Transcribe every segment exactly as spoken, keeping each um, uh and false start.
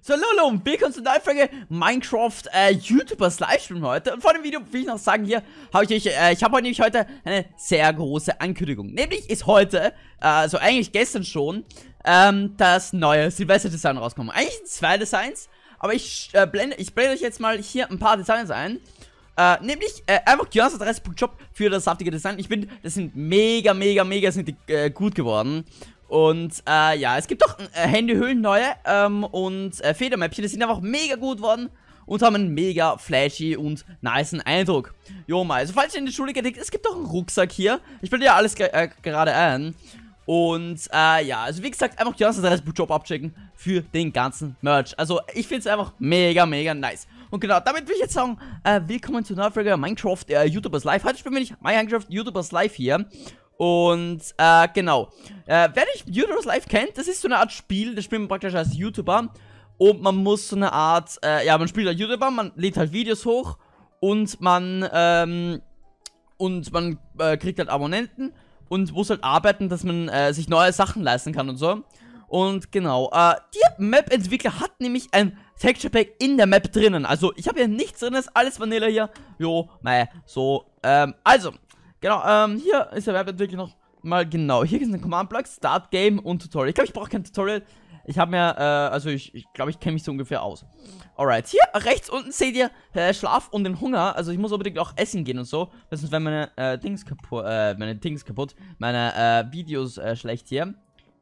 So, Lolo, und willkommen zur neuen Folge Minecraft äh, YouTubers Livestream heute. Und vor dem Video will ich noch sagen, hier habe ich euch, äh, ich habe heute nämlich heute eine sehr große Ankündigung. Nämlich ist heute, äh, also eigentlich gestern schon, ähm, das neue Silvester-Design rausgekommen. Eigentlich zwei Designs, aber ich, äh, blende, ich blende euch jetzt mal hier ein paar Designs ein. Äh, nämlich äh, einfach Jonas Adresse Punkt shop für das saftige Design. Ich finde, das sind mega, mega, mega sind die, äh, gut geworden. Und, äh, ja, es gibt auch äh, Handyhüllen neue, ähm, und äh, Federmäppchen, die sind einfach mega gut geworden und haben einen mega flashy und nicen Eindruck. Jo, mal, also falls ihr in die Schule geht, es gibt auch einen Rucksack hier. Ich blende ja alles ge äh, gerade ein. Und, äh, ja, also wie gesagt, einfach Jonas Adresse Punkt shop abchecken für den ganzen Merch. Also, ich finde es einfach mega, mega nice. Und genau, damit will ich jetzt sagen, äh, willkommen zu einer Folge Minecraft äh, YouTubers Live. Heute spielen wir nicht Minecraft YouTubers Live hier. Und, äh, genau. Äh, wer nicht YouTubers Live kennt, das ist so eine Art Spiel, das spielt man praktisch als YouTuber. Und man muss so eine Art, äh, ja, man spielt als YouTuber, man lädt halt Videos hoch und man, ähm, und man äh, kriegt halt Abonnenten und muss halt arbeiten, dass man äh, sich neue Sachen leisten kann und so. Und genau, äh, der Map-Entwickler hat nämlich ein Texture Pack in der Map drinnen. Also, ich habe hier nichts drin, ist alles Vanilla hier. Jo, mei, so, ähm, also. Genau, ähm, hier ist der Webentwickler noch mal genau. Hier ist ein Command-Block, Start Game und Tutorial. Ich glaube, ich brauche kein Tutorial. Ich habe mir, äh, also ich glaube, ich, glaub, ich kenne mich so ungefähr aus. Alright, hier rechts unten seht ihr äh, Schlaf und den Hunger. Also ich muss unbedingt auch essen gehen und so. Sonst werden meine äh, Dings kaputt, äh, meine Dings kaputt. Meine äh, Videos äh, schlecht hier.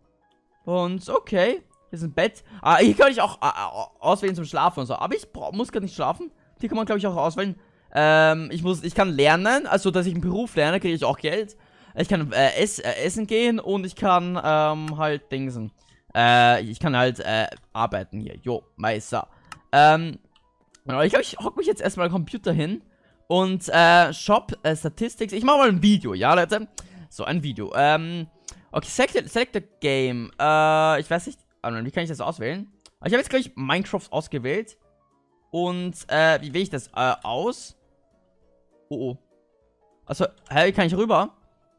Und okay, hier ist ein Bett. Ah, hier kann ich auch äh, auswählen zum Schlafen und so. Aber ich muss gar nicht schlafen. Hier kann man, glaube ich, auch auswählen. Ähm, ich muss, ich kann lernen, also dass ich einen Beruf lerne, kriege ich auch Geld. Ich kann äh, ess, äh, essen gehen und ich kann ähm, halt Dingsen. Äh, ich kann halt äh, arbeiten hier. Jo, Meister. Ähm, genau, ich glaube, ich hocke mich jetzt erstmal am Computer hin und äh, Shop, äh, Statistics. Ich mache mal ein Video, ja, Leute. So, ein Video. Ähm, okay, select, select a game. Äh, ich weiß nicht, wie kann ich das auswählen? Ich habe jetzt gleich Minecraft ausgewählt. Und, äh, wie wähle ich das äh, aus? Oh, oh. Achso, hä, wie kann ich rüber?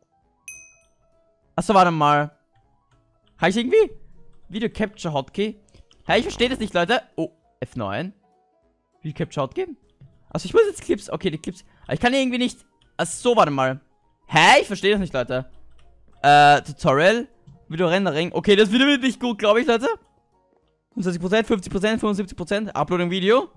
Achso, warte mal. Habe ich irgendwie? Video Capture Hotkey? Hä, ich verstehe das nicht, Leute. Oh, F neun. Video Capture Hotkey? Achso, ich muss jetzt Clips. Okay, die Clips. Aber ich kann irgendwie nicht. Achso, warte mal. Hä, ich verstehe das nicht, Leute. Äh, Tutorial. Video Rendering. Okay, das Video wird nicht gut, glaube ich, Leute. fünfundzwanzig Prozent, fünfzig Prozent, fünfundsiebzig Prozent. Uploading Video.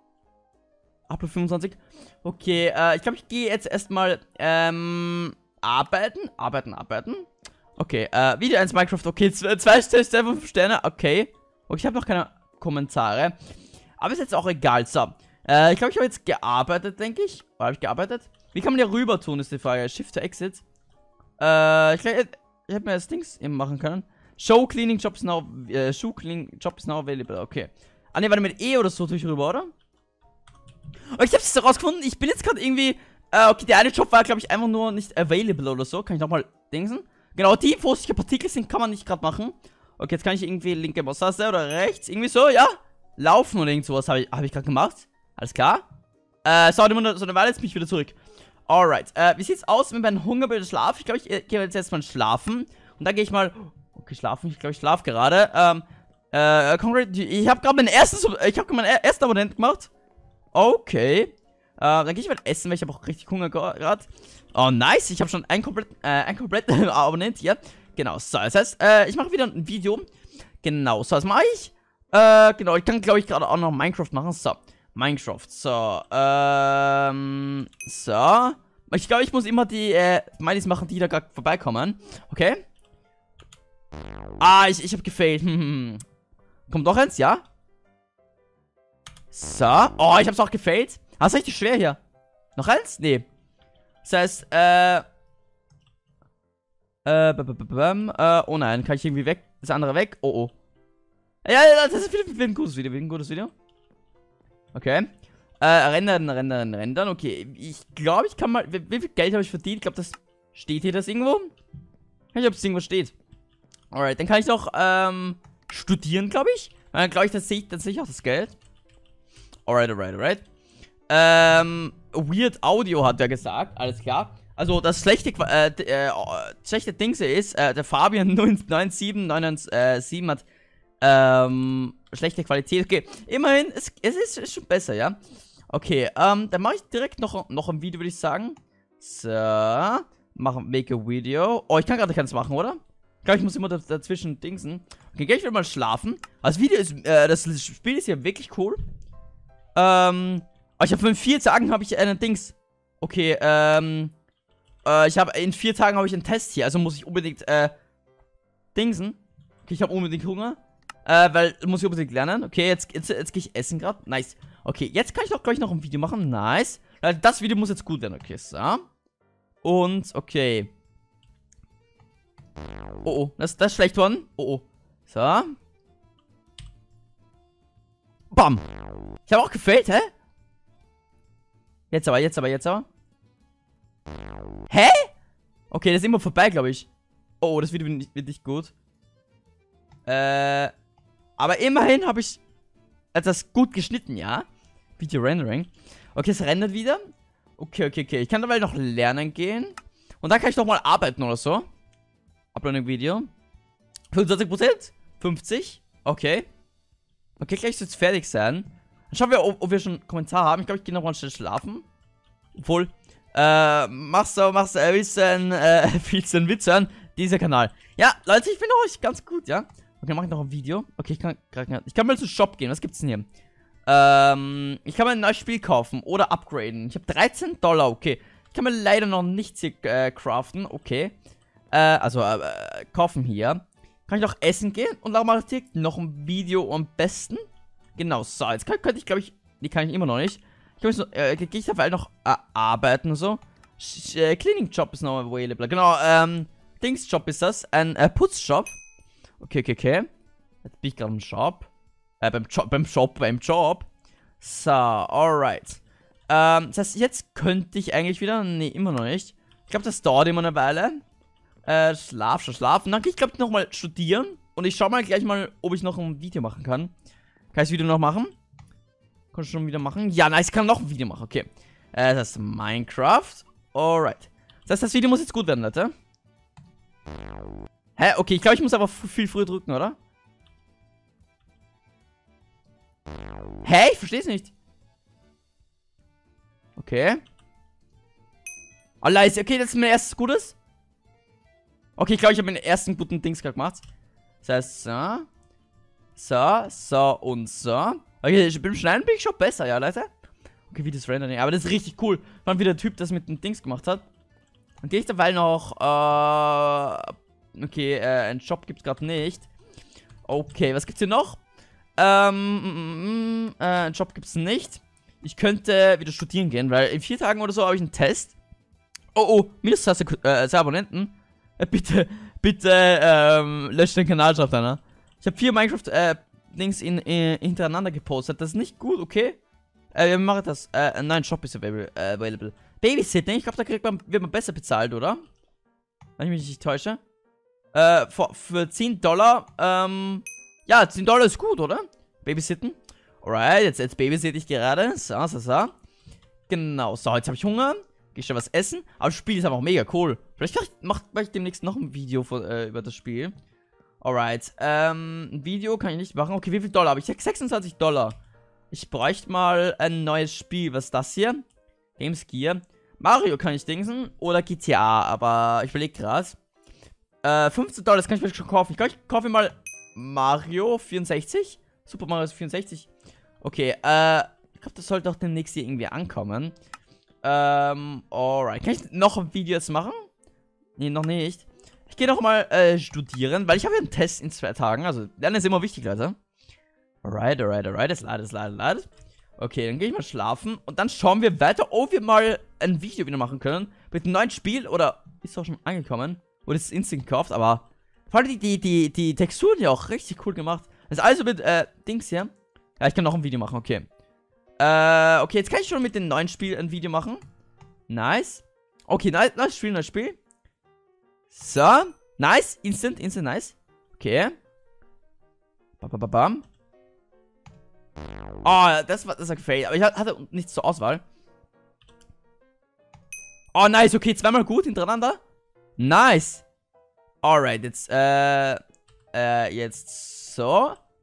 Upload fünfundzwanzig. Okay, äh, ich glaube, ich gehe jetzt erstmal, ähm, arbeiten. Arbeiten, arbeiten. Okay, äh, Video eins Minecraft. Okay, zwei Sterne, fünf Sterne. Okay. Okay, ich habe noch keine Kommentare. Aber ist jetzt auch egal. So. Äh, ich glaube, ich habe jetzt gearbeitet, denke ich. Oder habe ich gearbeitet? Wie kann man hier rüber tun, ist die Frage. Shift to Exit. Äh, ich glaube, ich hätte mir das Dings eben machen können. Show Cleaning Jobs now, äh, Shoe Cleaning Jobs now available, okay. Ah ne, warte, mit E oder so tue ich rüber, oder? Oh, ich hab's jetzt rausgefunden, ich bin jetzt gerade irgendwie, äh, okay, der eine Job war, glaube ich, einfach nur nicht available oder so. Kann ich nochmal dingsen? Genau, die, wo sich Partikel sind, kann man nicht gerade machen. Okay, jetzt kann ich irgendwie linke Maustaste oder rechts, irgendwie so, ja. Laufen oder irgend sowas habe ich, hab ich gerade gemacht. Alles klar. Äh, so, so eine Weile, jetzt bin ich wieder zurück. Alright, äh, wie sieht's aus mit meinem Hungerbild Schlaf? Ich glaube, ich gehe jetzt erstmal schlafen. Und dann gehe ich mal, okay, schlafen, ich glaube, ich schlafe gerade. Ähm, äh, ich habe gerade meinen ersten, ich habe meinen ersten Abonnent gemacht. Okay. Äh, dann gehe ich mal essen, weil ich habe auch richtig Hunger gerade. Oh, nice. Ich habe schon ein komplett, äh, ein komplett Abonnent hier. Genau, so. Das heißt, äh, ich mache wieder ein Video. Genau, so, was mache ich? Äh, genau, ich kann, glaube ich, gerade auch noch Minecraft machen. So, Minecraft. So, ähm, so. Ich glaube, ich muss immer die, äh, Smileys machen, die da gerade vorbeikommen. Okay. Ah, ich, ich habe gefailt. Hm. Kommt noch eins, ja? So. Oh, ich hab's auch gefailt. Ah, ist richtig schwer hier. Noch eins? Nee. Das heißt, äh. Äh, b -b -b -b äh, oh nein, kann ich irgendwie weg? Das andere weg? Oh, oh. Ja, ja, das ist wieder, wieder ein gutes Video, wieder ein gutes Video. Okay. Äh, rendern, rendern, rendern. Okay, ich glaube, ich kann mal. Wie, wie viel Geld habe ich verdient? Ich glaube, das steht hier das irgendwo. Ich weiß nicht, ob es irgendwo steht. Alright, dann kann ich noch, ähm, studieren, glaube ich. Dann glaube ich, dann sehe ich, dann sehe ich auch das Geld. Alright, alright, alright. Ähm, Weird Audio hat er gesagt, alles klar. Also, das schlechte, äh, äh, schlechte Ding ist, äh, der Fabian neun sieben neun neun sieben hat Ähm, schlechte Qualität. Okay, immerhin, es, es ist, ist schon besser, ja. Okay, ähm, dann mache ich direkt noch, noch ein Video, würde ich sagen. So, machen, make a video. Oh, ich kann gerade keins machen, oder? Ich glaube, ich muss immer dazwischen dingsen. Okay, gleich will mal schlafen. Das Video ist, äh, das Spiel ist ja wirklich cool. Ähm, oh, ich habe in vier Tagen habe ich einen Dings. Okay, ähm, äh, ich habe in vier Tagen habe ich einen Test hier, also muss ich unbedingt, äh, dingsen. Okay, ich habe unbedingt Hunger. Äh, weil, muss ich unbedingt lernen. Okay, jetzt, jetzt, jetzt gehe ich essen gerade. Nice. Okay, jetzt kann ich doch gleich noch ein Video machen. Nice. Das Video muss jetzt gut werden. Okay, so. Und, okay. Oh, oh. Das, das ist schlecht worden. Oh, oh. So. Bam. Ich habe auch gefällt, hä? Jetzt aber, jetzt aber, jetzt aber. Hä? Okay, das ist immer vorbei, glaube ich. Oh, das Video wird nicht, wird nicht gut. Äh... Aber immerhin habe ich etwas gut geschnitten, ja? Video Rendering. Okay, es rendert wieder. Okay, okay, okay. Ich kann dabei noch lernen gehen. Und dann kann ich noch mal arbeiten oder so. Uploading Video. fünfundzwanzig Prozent? fünfzig? Okay. Okay, gleich soll es fertig sein. Dann schauen wir, ob, ob wir schon einen Kommentar haben. Ich glaube, ich gehe noch mal schnell schlafen. Obwohl, äh, machst du, machst du, äh, willst du einen, äh, willst du einen Witz hören? Dieser Kanal. Ja, Leute, ich finde euch ganz gut, ja? Okay, mache ich noch ein Video. Okay, ich kann ich kann mal zum Shop gehen. Was gibt's denn hier? Ähm, ich kann mir ein neues Spiel kaufen oder upgraden. Ich habe dreizehn Dollar, okay. Ich kann mir leider noch nichts hier äh, craften, okay. Äh, also, äh, kaufen hier. Kann ich noch essen gehen und dann mache ich direkt noch ein Video am besten. Genau, so, jetzt kann, könnte ich, glaube ich, die kann ich immer noch nicht. Ich glaube, so, äh, gehe ich dabei noch äh, arbeiten und so. Sch äh, Cleaning Job ist noch available. Genau, ähm, Dings Job ist das. Ein äh, Putzjob. Okay, okay, okay. Jetzt bin ich gerade im Shop. Äh, beim Job, beim Shop, beim Job. So, alright. Ähm, das heißt, jetzt könnte ich eigentlich wieder... Nee, immer noch nicht. Ich glaube, das dauert immer eine Weile. Äh, schlaf, schon schlafen. Dann gehe ich, glaube ich, nochmal studieren. Und ich schaue mal gleich mal, ob ich noch ein Video machen kann. Kann ich das Video noch machen? Kann ich schon wieder machen? Ja, nice, ich kann noch ein Video machen, okay. Äh, das ist Minecraft. Alright. Das heißt, das Video muss jetzt gut werden, Leute. Hä? Okay, ich glaube, ich muss aber viel früher drücken, oder? Hä? Ich verstehe es nicht. Okay. Oh, leise. Okay, das ist mein erstes Gutes. Okay, ich glaube, ich habe meinen ersten guten Dings gerade gemacht. Das heißt, so. So, so und so. Okay, beim Schneiden bin ich schon besser, ja, Leute. Okay, wie das Rendering. Aber das ist richtig cool. Wann wie der Typ das mit dem Dings gemacht hat. Dann gehe ich dabei noch, äh... Okay, äh, einen Shop gibt's gerade nicht. Okay, was gibt's hier noch? Ähm, mm, äh, einen Job gibt's nicht. Ich könnte wieder studieren gehen, weil in vier Tagen oder so habe ich einen Test. Oh, oh, Minustaste, äh, Abonnenten. Äh, bitte, bitte, ähm, löscht den Kanal, schreibt einer. Ich habe vier Minecraft-Dings äh, in, in, hintereinander gepostet. Das ist nicht gut, okay? Äh, wir machen das. Äh, nein, Shop ist available. Äh, available. Babysitting, ich glaube, da kriegt man, wird man besser bezahlt, oder? Wenn ich mich nicht täusche. Äh, für, für zehn Dollar, ähm, ja, zehn Dollar ist gut, oder? Babysitten. Alright, jetzt, jetzt babysitte ich gerade. So, so, so. Genau, so, jetzt habe ich Hunger. Geh schon was essen. Aber das Spiel ist aber auch mega cool. Vielleicht mache mach ich demnächst noch ein Video von, äh, über das Spiel. Alright, ähm, ein Video kann ich nicht machen. Okay, wie viel Dollar habe ich? sechsundzwanzig Dollar. Ich bräuchte mal ein neues Spiel. Was ist das hier? Games Gear. Mario kann ich dingsen. Oder G T A, aber ich überlege gerade. Äh, fünfzehn Dollar, das kann ich mir schon kaufen. Ich glaube, ich kaufe mal Mario vierundsechzig. Super Mario vierundsechzig. Okay, äh, ich glaube, das sollte auch demnächst hier irgendwie ankommen. Ähm, alright. Kann ich noch ein Video jetzt machen? Nee, noch nicht. Ich gehe noch mal äh, studieren, weil ich habe ja einen Test in zwei Tagen. Also, Lernen ist immer wichtig, Leute. Alright, alright, alright. Es ladet, es ladet, ladet. Okay, dann gehe ich mal schlafen. Und dann schauen wir weiter, ob wir mal ein Video wieder machen können. Mit einem neuen Spiel. Oder ist auch schon angekommen. Wurde es instant gekauft, aber vor allem die, die, die, die Texturen ja auch richtig cool gemacht. Das ist also mit, äh, Dings hier. Ja, ich kann noch ein Video machen, okay. Äh, okay, jetzt kann ich schon mit dem neuen Spiel ein Video machen. Nice. Okay, nice, neues Spiel, neues Spiel. So. Nice. Instant, instant, nice. Okay. Bam, bam, bam, bam. Oh, das war, das war gefällt. Aber ich hatte nichts zur Auswahl. Oh, nice. Okay, zweimal gut hintereinander. Nice. Alright, jetzt, äh, äh, jetzt so.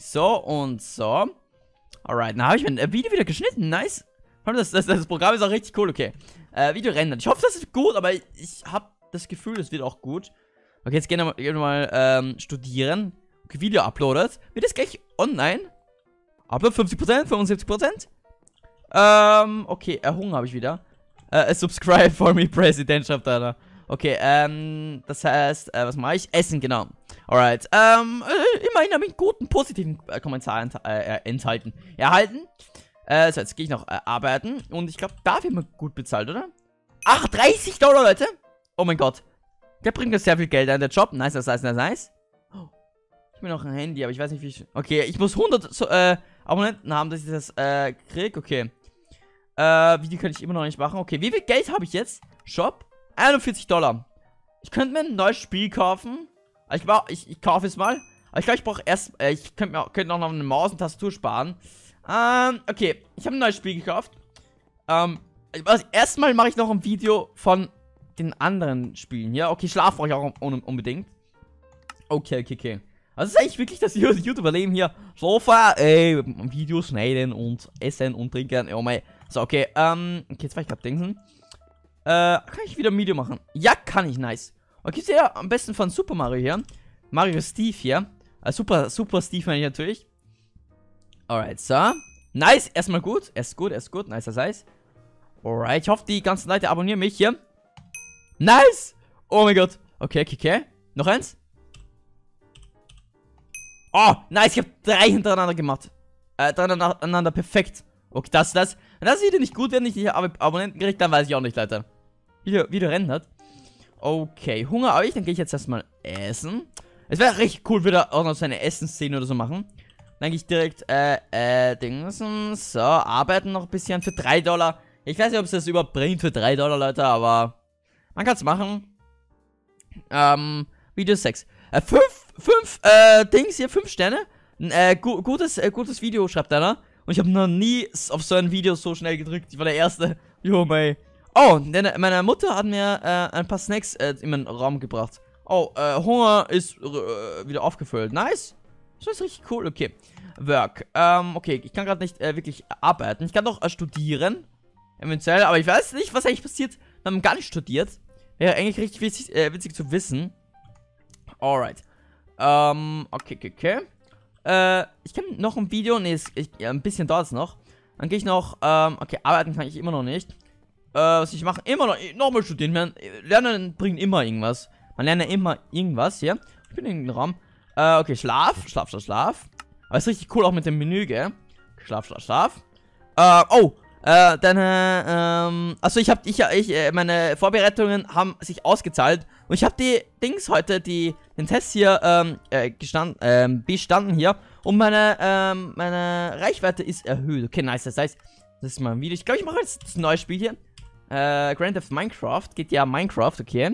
So und so. Alright, dann habe ich mein äh, Video wieder geschnitten. Nice. Das, das, das Programm ist auch richtig cool, okay. Äh, Video rendern. Ich hoffe, das ist gut, aber ich, ich habe das Gefühl, das wird auch gut. Okay, jetzt gehen wir mal, gehen wir mal ähm, studieren. Okay, Video uploadet. Wird das gleich online? Upload fünfzig Prozent, fünfundsiebzig Prozent. Ähm, okay, äh, Hunger habe ich wieder. Äh, subscribe for me, President, schreibt einer. Okay, ähm, das heißt, äh, was mache ich? Essen, genau. Alright, ähm, äh, immerhin habe ich einen guten, positiven äh, Kommentar ent äh, enthalten. Erhalten. Äh, so, jetzt gehe ich noch äh, arbeiten. Und ich glaube, da wird man gut bezahlt, oder? Ach, dreißig Dollar, Leute. Oh mein Gott. Der bringt mir sehr viel Geld an, der Job. Nice, das heißt, nice, nice. Oh, ich will noch ein Handy, aber ich weiß nicht, wie ich... Okay, ich muss hundert so, äh, Abonnenten haben, dass ich das, äh, krieg. Okay. Äh, Video kann ich immer noch nicht machen. Okay, wie viel Geld habe ich jetzt? Shop? einundvierzig Dollar. Ich könnte mir ein neues Spiel kaufen. Ich, ich, ich kaufe es mal. Aber ich glaube, ich brauche erst... Äh, ich könnte mir könnte noch eine Maus und Tastatur sparen. Ähm, okay. Ich habe ein neues Spiel gekauft. Ähm, also erstmal mache ich noch ein Video von den anderen Spielen. Ja, okay, Schlaf brauche ich auch un unbedingt. Okay, okay, okay. Also ist eigentlich wirklich das YouTuber-Leben hier. Sofa, ey, Videos schneiden und essen und trinken. Oh mein. So, okay, ähm, okay, jetzt war ich gerade denken. Äh, kann ich wieder ein Video machen? Ja, kann ich, nice. Okay, ich sehe ja am besten von Super Mario hier. Mario Steve hier. Äh, Super, Super Steve meine ich natürlich. Alright, so. Nice, erstmal gut. Er ist gut, er ist gut. Nice, das heißt. Alright, ich hoffe, die ganzen Leute abonnieren mich hier. Nice! Oh mein Gott. Okay, okay, okay. Noch eins. Oh, nice, ich habe drei hintereinander gemacht. Äh, drei hintereinander, perfekt. Okay, das, das. Wenn das Video nicht gut wird, nicht die Ab Abonnenten kriegt, dann weiß ich auch nicht, Leute. Video, Video rendert. Okay, Hunger habe ich, dann gehe ich jetzt erstmal essen. Es wäre richtig cool, wieder auch noch so eine Essensszene oder so machen. Dann gehe ich direkt, äh, äh, Dings. So, arbeiten noch ein bisschen für drei Dollar. Ich weiß nicht, ob es das überhaupt bringt für drei Dollar, Leute, aber man kann es machen. Ähm, Video sechs. Äh, fünf, fünf, äh, Dings hier, fünf Sterne. Äh, gu gutes, äh, gutes Video, schreibt einer. Und ich habe noch nie auf so ein Video so schnell gedrückt. Ich war der Erste. Jo, mei. Oh, denn meine Mutter hat mir äh, ein paar Snacks äh, in meinen Raum gebracht. Oh, äh, Hunger ist äh, wieder aufgefüllt. Nice. Das ist richtig cool. Okay. Work. Ähm, okay, ich kann gerade nicht äh, wirklich arbeiten. Ich kann doch äh, studieren. Eventuell, aber ich weiß nicht, was eigentlich passiert. Wir haben gar nicht studiert. Wäre eigentlich richtig witzig, äh, witzig zu wissen. Alright. Ähm, okay, okay, okay. Äh, ich kann noch ein Video. Ne, ja, ein bisschen dauert es noch. Dann gehe ich noch, ähm, okay, arbeiten kann ich immer noch nicht. Äh, was ich mache, immer noch, nochmal studieren. Man, Lernen bringt immer irgendwas. Man lernt ja immer irgendwas hier. Ich bin in den Raum. Äh, okay, Schlaf, Schlaf, Schlaf, Schlaf. Aber ist richtig cool auch mit dem Menü, gell? Schlaf, Schlaf, Schlaf. Äh, oh, äh, deine, ähm, also ich habe, ich, ich, äh, meine Vorbereitungen haben sich ausgezahlt. Und ich habe die Dings heute, die, den Test hier, ähm, äh, gestanden, ähm, bestanden hier. Und meine, ähm, meine Reichweite ist erhöht. Okay, nice, das heißt, das ist mal ein Video. Ich glaube, ich mache jetzt das neue Spiel hier. Äh, Grand Theft Minecraft. Geht ja Minecraft, okay.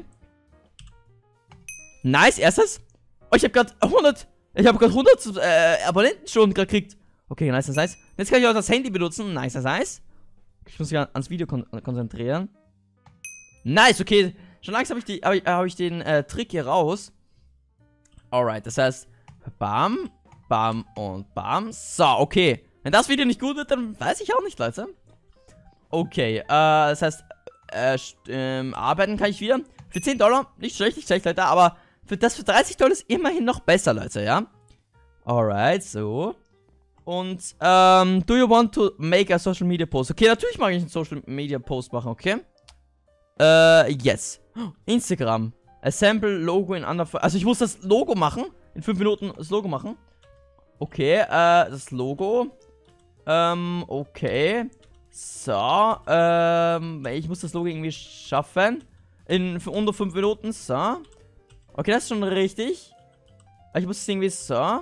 Nice, erstes. Oh, ich habe gerade hundert, ich habe gerade hundert, äh, Abonnenten schon gekriegt. Okay, nice, das heißt. Jetzt kann ich auch das Handy benutzen. Nice, das heißt. Ich muss mich ans Video kon konzentrieren. Nice, okay. Schon langsam habe ich, die, hab ich, hab ich den äh, Trick hier raus. Alright, das heißt, bam, bam und bam. So, okay. Wenn das Video nicht gut wird, dann weiß ich auch nicht, Leute. Okay, äh, das heißt, äh, ähm, arbeiten kann ich wieder. Für zehn Dollar, nicht schlecht, nicht schlecht, Leute, aber für das für dreißig Dollar ist immerhin noch besser, Leute, ja. Alright, so. Und, ähm, do you want to make a social media post? Okay, natürlich mag ich einen Social Media Post machen, okay? Äh, yes. Instagram. Assemble Logo in under... Also ich muss das Logo machen. In fünf Minuten das Logo machen. Okay, äh, das Logo. Ähm, okay. So, ähm, ich muss das Logo irgendwie schaffen. In unter fünf Minuten, so. Okay, das ist schon richtig. Ich muss es irgendwie so.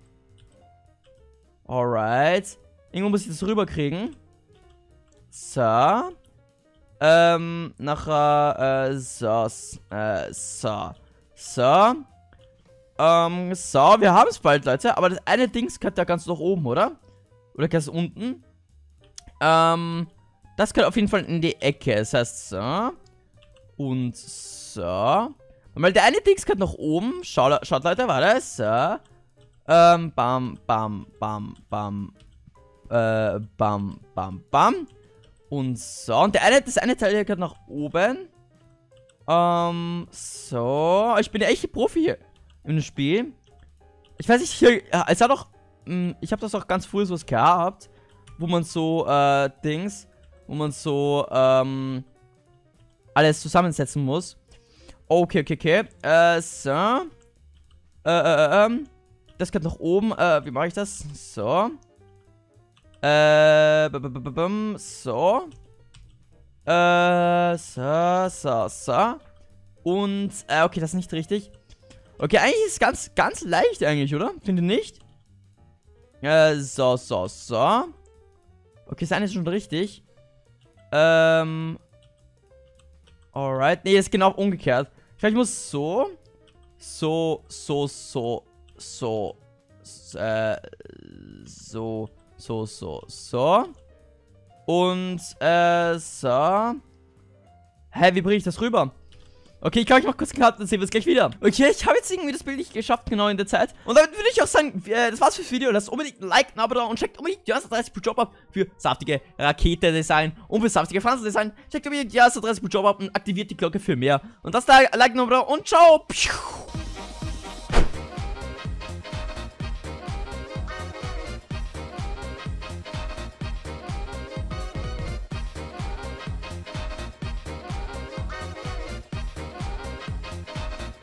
Alright. Irgendwo muss ich das rüberkriegen. So. Ähm, nachher, äh, so, äh, so. So. Ähm, so, wir haben es bald, Leute. Aber das eine Dings gehört da ganz nach oben, oder? Oder ganz unten. Ähm, das gehört auf jeden Fall in die Ecke. Das heißt, so. Und so. Weil der eine Dings gehört nach oben. Schau, schaut, Leute, war das? So. Ähm, bam, bam, bam, bam. Äh, bam, bam, bam. Und so. Und der eine, das eine Teil hier geht nach oben. Ähm, so. Ich bin der echte Profi hier im Spiel. Ich weiß nicht, hier, es hat doch, mh, ich habe das auch ganz früh so gehabt, wo man so, äh, Dings, wo man so, ähm, alles zusammensetzen muss. Okay, okay, okay. Äh, so. Äh, äh, ähm. Das geht nach oben. Äh, wie mache ich das? So. Äh, b -b -b -b so. Äh, so, so, so. Und, äh, okay, das ist nicht richtig. Okay, eigentlich ist es ganz, ganz leicht eigentlich, oder? Finde nicht? Äh, so, so, so. Okay, das eine ist schon richtig. Ähm. Alright. Nee, ist genau umgekehrt. Ich glaube, ich muss so. So, so, so, so. Äh, so, so, so, so. Und, äh, so. Hä, wie bringe ich das rüber? Okay, ich glaube, ich mach kurz Cut, dann sehen wir es gleich wieder. Okay, ich habe jetzt irgendwie das Bild nicht geschafft, genau in der Zeit. Und damit würde ich auch sagen, äh, das war's fürs Video. Lasst unbedingt ein Like, ein Abo da und checkt unbedingt die erste dreißig pro Job ab für saftige Rakete-Design und für saftige Pflanzendesign. Checkt unbedingt die erste dreißig pro Job ab und aktiviert die Glocke für mehr. Und das da, Like, ein Abo da und ciao.